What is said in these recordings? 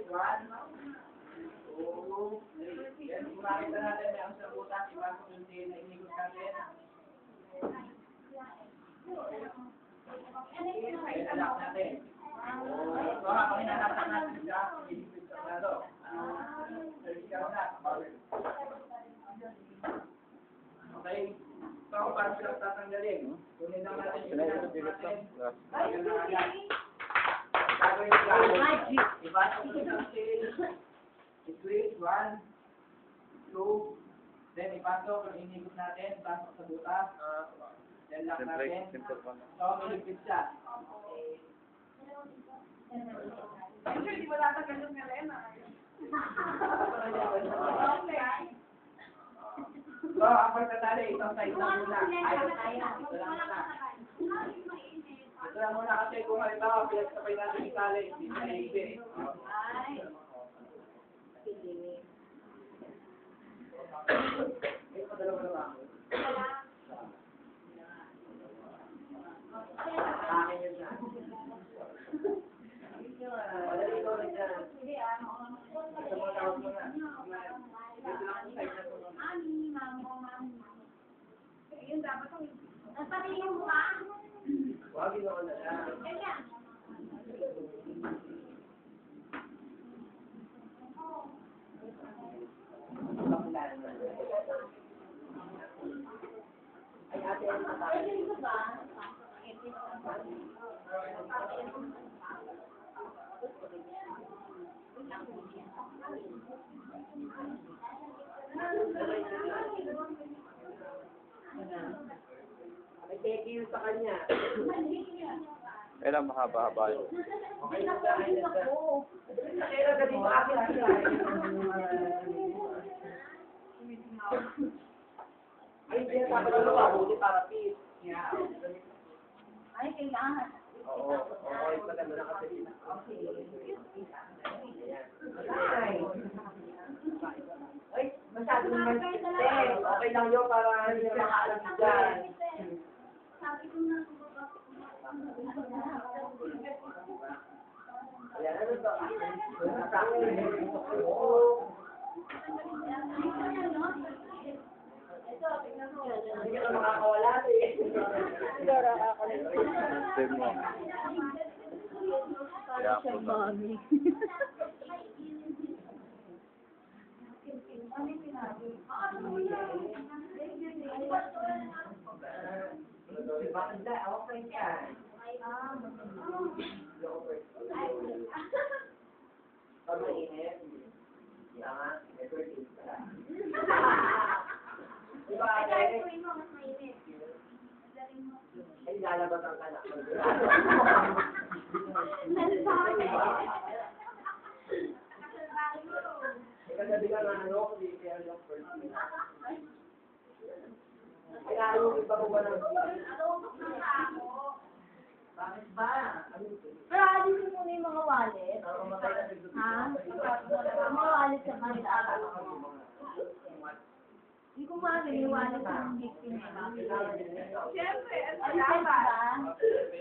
1, 2, 3. Yan, gumamit na natin. Meron sa butas. Ipasok yung tail na inikot natin. Ilalak natin. So, habang hinahatak natin siya, ilikod sa lalo. Vertical na. Okay. So, paano sila tatanggalin? Kunin lang natin yung pinasok natin. Ayan na agad. Gagawin ko lang. Ipasok ko sa tail. I-twist. 1, 2. Then, ipasok yung inikot natin. Ipasok sa butas. Then, lock natin. So, miligpit siya. Siyempre, di mo tatagal yung Melena. So, ang pagtatali, isang side lang muna. Ito lang muna. Ito lang muna kasi kung halimbawa, pinagsapay natin itali, hindi na iibi. Ito, dalawa. Akin yun na. Madali ikaw rin dyan. Ito mo tawag mo na. Ito lang ang side na ito. Yun dapat ang... Nagpatingin mo ba? Huwag ginawa na lang. Ay, ate, ano ba? Thank you sa kanya. Kailan mahaba-haba yun? Okay na sa akin. Kaya na dito akin sila. Ay, hindi na dapat ang mabuti para peace. Yeah. Ay, kailangan. Oo. Okay, maganda na kasi. Ay, masyado naman. Okay lang yun para hindi na makaalam dyan. Sabi ko na, Ayan, ano ba? Hindi ka na makakawala eh. Time mo. Kaya ako ba? Bakit okay ka? Pag mainit, yan, networking ka. Diba, ate? Ay, lalabas ang anak mo. Kagabi ka na ano, hindi kaya yung first week. Kaya yung iba ko ba ng bakit ba? pero alisin mo na yung mga wallet. Ha? Yung mga wallet sa kanila. Hindi ko maano yung wallet ng victim. Siyempre, ang salamat.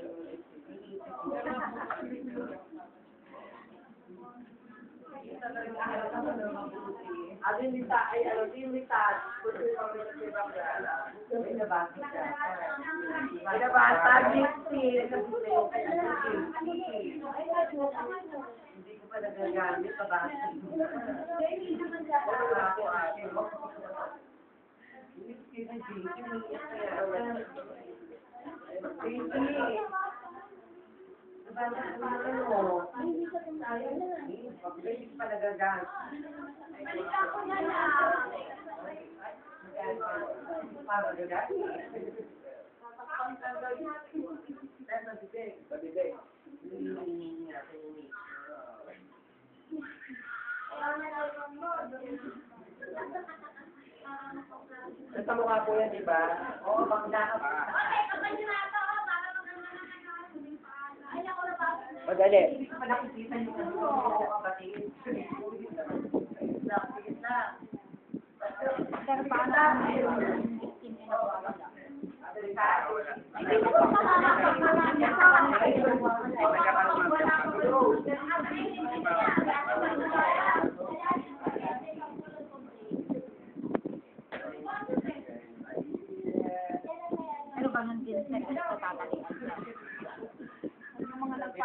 Yung lita, ay ano, yung lita, gusto yung mga may nabasa siya. May nabasa, hindi ko pa nagagamit, nabasa. Wala ako ate. Hindi pa nagagamit. Balikan ko na lang. Para gagamit. Pabibig. Sa mukha po yan, di ba? Oo, bangga ka pa. Okay, kapag nyo na ito, para maganda na kayo. Ay, ako na ba? Madali. Hindi ko pa nakikita yung ano, kapatid. Sige na. Pero paano? Hindi ko pa makakapagpapalala. Wala ko.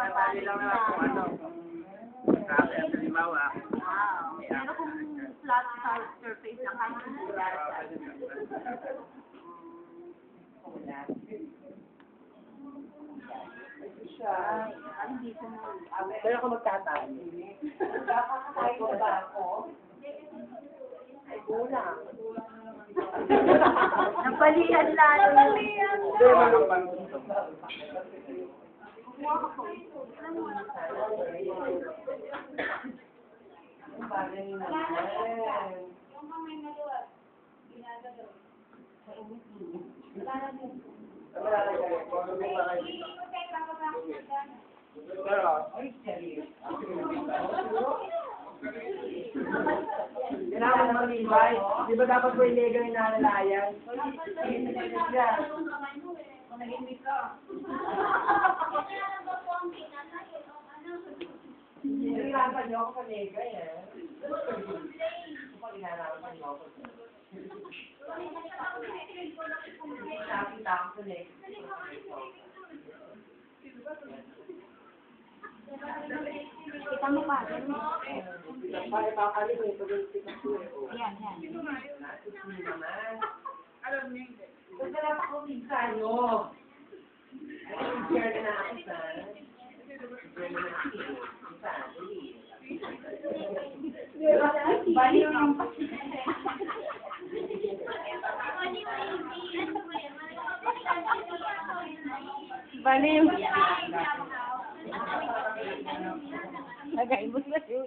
Tatali lang na kung ano. Sabi ang halimbawa. Wow. Pero kung flat surface lang, kahit hindi. Hindi ko mo. Kaya ako magtatali. Nakakakain ko ba ako? Ay, kulang. Napalihan lalo. Napalihan. Hindi, malungpan. Ang bagay naman. Pero, ay, serious. Kailangan malibay. Di ba dapat po illegal yung nalalayan? Nilalaman niyo ako sa legay eh. Kapag inalaman niyo ako. Nakita ako sa legay. Kita mo pa. Bakit pakakalim eh? Yan, yan. Alam niyo hindi. Basta dapat ko minsan nyo. Ay, share na ako sa... Baliw ng Baliw. Nagaibot na siya.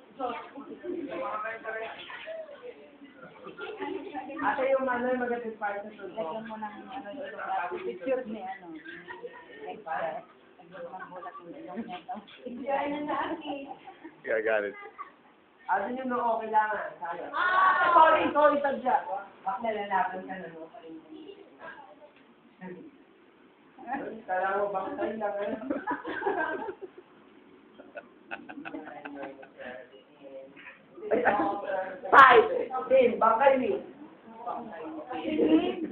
Ate yung ano, yung magandang part sa tulog. Lagyan mo ng picture ni extra. Lagyan mo ng bulat ng ilong niya. Gagalit. Ano yung noo kailangan? Sayang. Sorry, tadya. Bak nalalaban ka na no? Kala mo, bang tayo lang eh. Ay, 5, 10, bangkay ni.